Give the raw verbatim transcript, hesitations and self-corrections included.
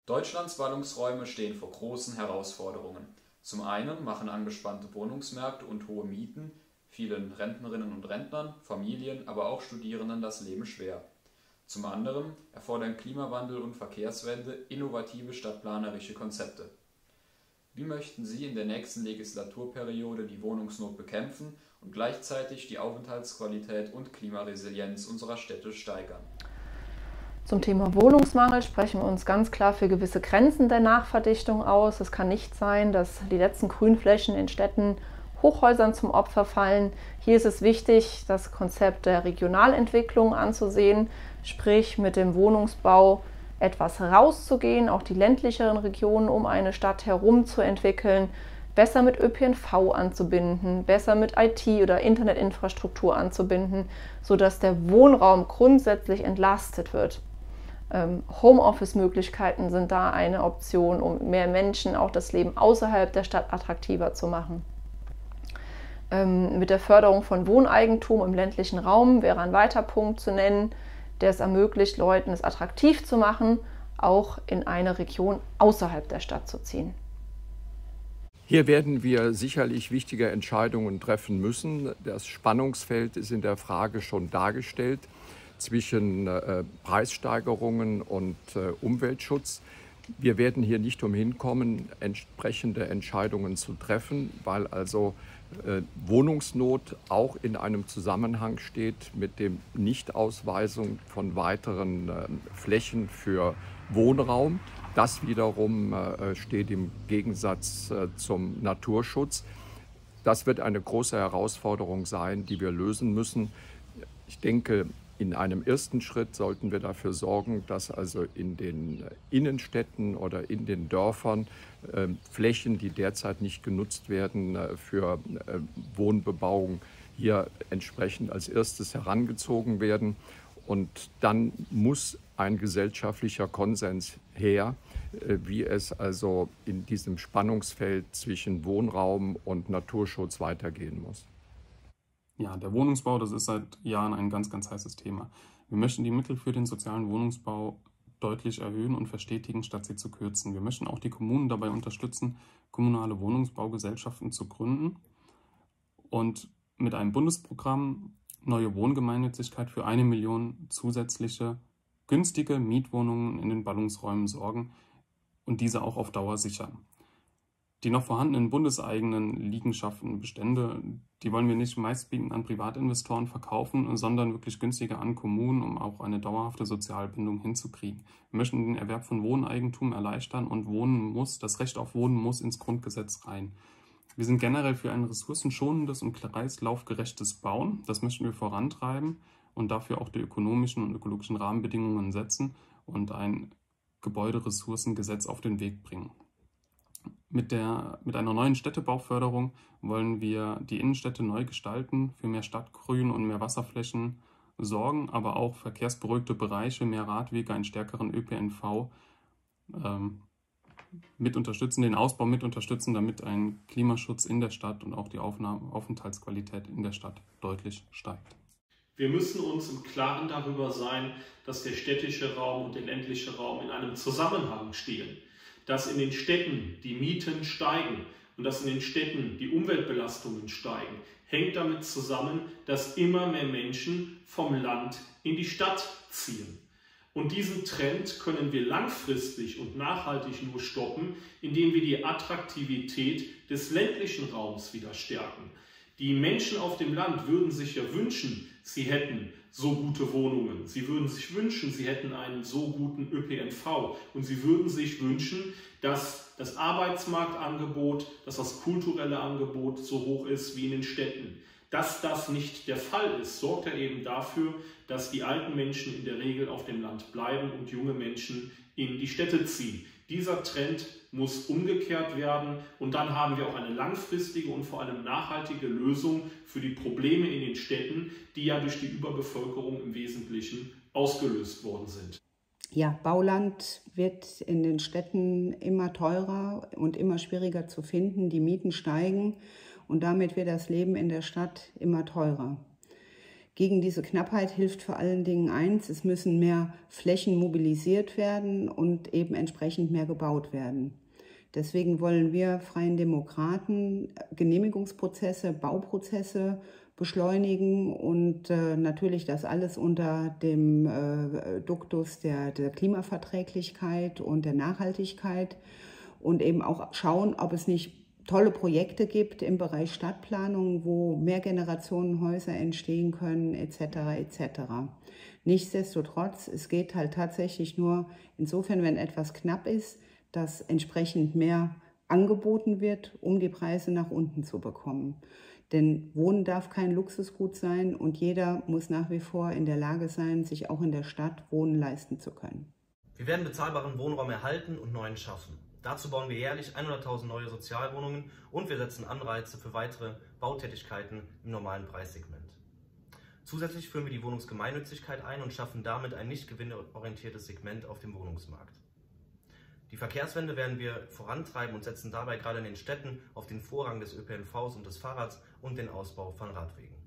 Deutschlands Ballungsräume stehen vor großen Herausforderungen. Zum einen machen angespannte Wohnungsmärkte und hohe Mieten vielen Rentnerinnen und Rentnern, Familien, aber auch Studierenden das Leben schwer. Zum anderen erfordern Klimawandel und Verkehrswende innovative stadtplanerische Konzepte. Wie möchten Sie in der nächsten Legislaturperiode die Wohnungsnot bekämpfen und gleichzeitig die Aufenthaltsqualität und Klimaresilienz unserer Städte steigern? Zum Thema Wohnungsmangel sprechen wir uns ganz klar für gewisse Grenzen der Nachverdichtung aus. Es kann nicht sein, dass die letzten Grünflächen in Städten Hochhäusern zum Opfer fallen. Hier ist es wichtig, das Konzept der Regionalentwicklung anzusehen, sprich mit dem Wohnungsbau etwas rauszugehen, auch die ländlicheren Regionen um eine Stadt herum zu entwickeln, besser mit Ö P N V anzubinden, besser mit I T oder Internetinfrastruktur anzubinden, sodass der Wohnraum grundsätzlich entlastet wird. Homeoffice-Möglichkeiten sind da eine Option, um mehr Menschen auch das Leben außerhalb der Stadt attraktiver zu machen. Mit der Förderung von Wohneigentum im ländlichen Raum wäre ein weiterer Punkt zu nennen, der es ermöglicht, Leuten es attraktiv zu machen, auch in eine Region außerhalb der Stadt zu ziehen. Hier werden wir sicherlich wichtige Entscheidungen treffen müssen. Das Spannungsfeld ist in der Frage schon dargestellt zwischen äh, Preissteigerungen und äh, Umweltschutz. Wir werden hier nicht umhin kommen, entsprechende Entscheidungen zu treffen, weil also äh, Wohnungsnot auch in einem Zusammenhang steht mit der Nichtausweisung von weiteren äh, Flächen für Wohnraum. Das wiederum äh, steht im Gegensatz äh, zum Naturschutz. Das wird eine große Herausforderung sein, die wir lösen müssen. Ich denke, in einem ersten Schritt sollten wir dafür sorgen, dass also in den Innenstädten oder in den Dörfern äh, Flächen, die derzeit nicht genutzt werden äh, für äh, Wohnbebauung, hier entsprechend als erstes herangezogen werden. Und dann muss ein gesellschaftlicher Konsens her, äh, wie es also in diesem Spannungsfeld zwischen Wohnraum und Naturschutz weitergehen muss. Ja, der Wohnungsbau, das ist seit Jahren ein ganz, ganz heißes Thema. Wir möchten die Mittel für den sozialen Wohnungsbau deutlich erhöhen und verstetigen, statt sie zu kürzen. Wir möchten auch die Kommunen dabei unterstützen, kommunale Wohnungsbaugesellschaften zu gründen und mit einem Bundesprogramm Neue Wohngemeinnützigkeit für eine Million zusätzliche günstige Mietwohnungen in den Ballungsräumen sorgen und diese auch auf Dauer sichern. Die noch vorhandenen bundeseigenen Liegenschaften, Bestände, die wollen wir nicht meistbietend an Privatinvestoren verkaufen, sondern wirklich günstiger an Kommunen, um auch eine dauerhafte Sozialbindung hinzukriegen. Wir möchten den Erwerb von Wohneigentum erleichtern und Wohnen muss, das Recht auf Wohnen muss ins Grundgesetz rein. Wir sind generell für ein ressourcenschonendes und kreislaufgerechtes Bauen. Das möchten wir vorantreiben und dafür auch die ökonomischen und ökologischen Rahmenbedingungen setzen und ein Gebäuderessourcengesetz auf den Weg bringen. Mit, der, mit einer neuen Städtebauförderung wollen wir die Innenstädte neu gestalten, für mehr Stadtgrün und mehr Wasserflächen sorgen, aber auch verkehrsberuhigte Bereiche, mehr Radwege, einen stärkeren Ö P N V ähm, mit unterstützen, den Ausbau mit unterstützen, damit ein Klimaschutz in der Stadt und auch die Aufnahme, Aufenthaltsqualität in der Stadt deutlich steigt. Wir müssen uns im Klaren darüber sein, dass der städtische Raum und der ländliche Raum in einem Zusammenhang stehen. Dass in den Städten die Mieten steigen und dass in den Städten die Umweltbelastungen steigen, hängt damit zusammen, dass immer mehr Menschen vom Land in die Stadt ziehen. Und diesen Trend können wir langfristig und nachhaltig nur stoppen, indem wir die Attraktivität des ländlichen Raums wieder stärken. Die Menschen auf dem Land würden sich ja wünschen, sie hätten so gute Wohnungen. Sie würden sich wünschen, sie hätten einen so guten Ö P N V. Und sie würden sich wünschen, dass das Arbeitsmarktangebot, dass das kulturelle Angebot so hoch ist wie in den Städten. Dass das nicht der Fall ist, sorgt ja eben dafür, dass die alten Menschen in der Regel auf dem Land bleiben und junge Menschen in die Städte ziehen. Dieser Trend muss umgekehrt werden und dann haben wir auch eine langfristige und vor allem nachhaltige Lösung für die Probleme in den Städten, die ja durch die Überbevölkerung im Wesentlichen ausgelöst worden sind. Ja, Bauland wird in den Städten immer teurer und immer schwieriger zu finden. Die Mieten steigen und damit wird das Leben in der Stadt immer teurer. Gegen diese Knappheit hilft vor allen Dingen eins, es müssen mehr Flächen mobilisiert werden und eben entsprechend mehr gebaut werden. Deswegen wollen wir Freien Demokraten Genehmigungsprozesse, Bauprozesse beschleunigen und äh, natürlich das alles unter dem äh, Duktus der, der Klimaverträglichkeit und der Nachhaltigkeit und eben auch schauen, ob es nicht tolle Projekte gibt im Bereich Stadtplanung, wo Mehrgenerationenhäuser entstehen können, et cetera et cetera. Nichtsdestotrotz, es geht halt tatsächlich nur insofern, wenn etwas knapp ist, dass entsprechend mehr angeboten wird, um die Preise nach unten zu bekommen. Denn Wohnen darf kein Luxusgut sein und jeder muss nach wie vor in der Lage sein, sich auch in der Stadt Wohnen leisten zu können. Wir werden bezahlbaren Wohnraum erhalten und neuen schaffen. Dazu bauen wir jährlich hunderttausend neue Sozialwohnungen und wir setzen Anreize für weitere Bautätigkeiten im normalen Preissegment. Zusätzlich führen wir die Wohnungsgemeinnützigkeit ein und schaffen damit ein nicht gewinnorientiertes Segment auf dem Wohnungsmarkt. Die Verkehrswende werden wir vorantreiben und setzen dabei gerade in den Städten auf den Vorrang des Ö P N Vs und des Fahrrads und den Ausbau von Radwegen.